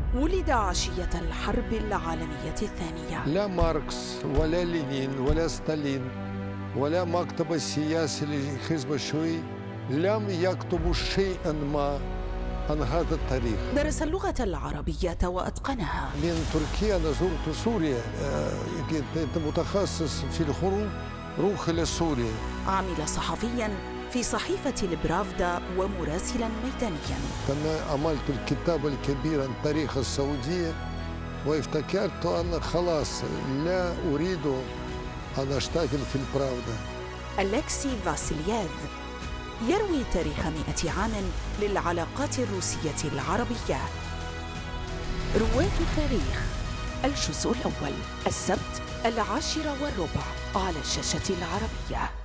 ولد عشية الحرب العالمية الثانية. لا ماركس ولا لينين ولا ستالين ولا مكتب السياسي للحزب الشيوعي لم يكتبوا شيئا ما عن هذا التاريخ. درس اللغة العربية وأتقنها. من تركيا أنا زرت سوريا، كنت متخصص في الحروب، روح إلى سوريا. عمل صحفياً في صحيفة البرافدا ومراسلاً ميدانياً. أنا عملت الكتاب الكبير عن تاريخ السعودية وافتكرت أن خلاص لا أريد أن أشتغل في البرافدا. ألكسي فاسيلييف يروي تاريخ 100 عام للعلاقات الروسية العربية. رواد التاريخ، الجزء الأول، السبت 10:15 على الشاشة العربية.